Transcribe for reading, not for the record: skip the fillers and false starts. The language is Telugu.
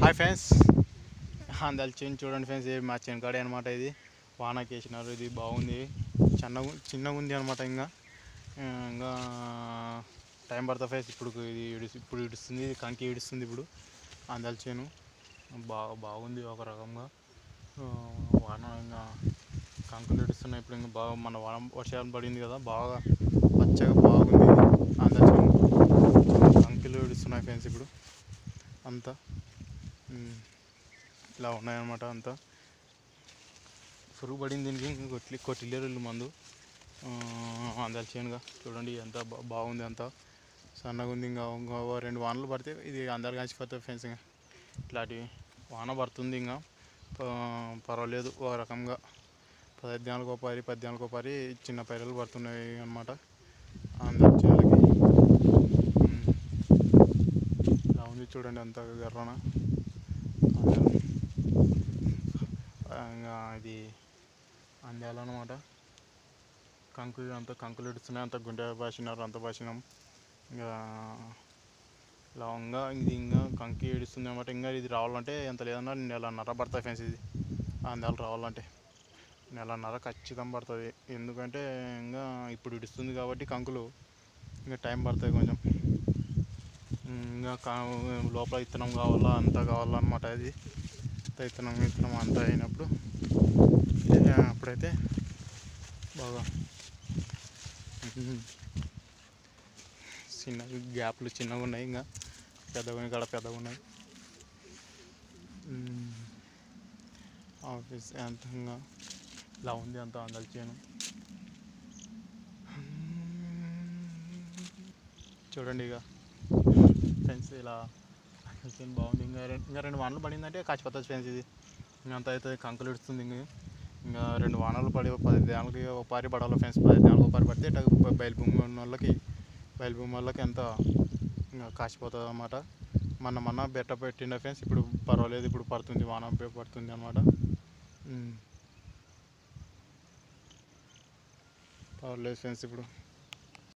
హాయ్ ఫ్రెండ్స్, అందరు చేను చూడండి ఫ్రెండ్స్. ఇది మా చెనకాడే అనమాట. ఇది వానకి వేసినారు. ఇది బాగుంది, చిన్నగా ఉంది అనమాట. ఇంకా టైం పడుతుంది ఫ్రెండ్స్. ఇప్పుడు ఇడుస్తుంది, ఇది కంకి ఇడుస్తుంది. ఇప్పుడు అందరి చేను బాగుంది ఒక రకంగా. వాన ఇంకా కంకులు ఇడుస్తున్నాయి. ఇప్పుడు ఇంకా బాగా మన వర్షాలు పడింది కదా, బాగా పచ్చగా బాగుంది. అందరి చేను కంకులు ఇడుస్తున్నాయి ఫ్రెండ్స్. ఇప్పుడు అంతా ఇలా ఉన్నాయన్నమాట. అంతా పురుగు పడింది దీనికి. ఇంకా కొట్టిలేరు మందు. అందరి చేనుగా చూడండి ఎంత బాగుంది, అంతా సన్నగా ఉంది. ఇంకా 2 వానలు పడితే ఇది అందరు కలిసిపోతుంది ఫ్రెండ్స్. ఇంకా ఇట్లాంటివి వాన పడుతుంది. ఇంకా పర్వాలేదు ఒక రకంగా. 15 దినాలకు ఒకసారి చిన్న పైరలు పడుతున్నాయి అన్నమాట అందరి చేనులకి. ఇలా ఉంది చూడండి, అంత గర్రన. ఇంకా ఇది అందాలన్నమాట. కంకులు ఇడుస్తున్నాయి. అంత గుండె బాసినారు, అంత బాసినాం. ఇంకా లాంగ్గా ఇది ఇంకా కంకి ఏడుస్తుంది అన్నమాట. ఇంకా ఇది రావాలంటే ఎంత లేదన్నా 1.5 పడుతుంది ఫ్రెండ్స్. ఇది అందాలు రావాలంటే 1.5 ఖచ్చితంగా పడుతుంది. ఎందుకంటే ఇంకా ఇప్పుడు ఇడుస్తుంది కాబట్టి కంకులు ఇంకా టైం పడుతుంది కొంచెం. ఇంకా లోపల విత్తనం కావాలా, అంతా కావాలన్నమాట. అది విత్తనం అంతా అయినప్పుడు అప్పుడైతే బాగా గ్యాప్లు చిన్నగా ఉన్నాయి. ఇంకా పెద్దగా ఉన్నాయి. ఆఫీస్ అంతంగా ఇలా ఉంది, అంతా అందరి చేను చూడండి. ఇక ఫ్రెండ్స్ ఇలా చేను బాగుంది. ఇంకా 2 వానలు పడిందంటే కాచిపోతుంది ఫ్రెండ్స్. ఇది ఇంకంత అయితే కంకులు ఇడుస్తుంది. ఇంకా 2 వానలు పడి 10 దినాలకి ఒకసారి పడాలి ఫ్రెండ్స్. 10 దినాలకు ఒకసారి పడితే బయలుభూమి వాళ్ళకి ఎంత ఇంకా కాసిపోతుంది అన్నమాట. మొన్న బెట్ట పెట్టిండే ఫ్రెండ్స్. ఇప్పుడు పర్వాలేదు, ఇప్పుడు పడుతుంది, వాన పడుతుంది అన్నమాట. పర్వాలేదు ఫ్రెండ్స్ ఇప్పుడు.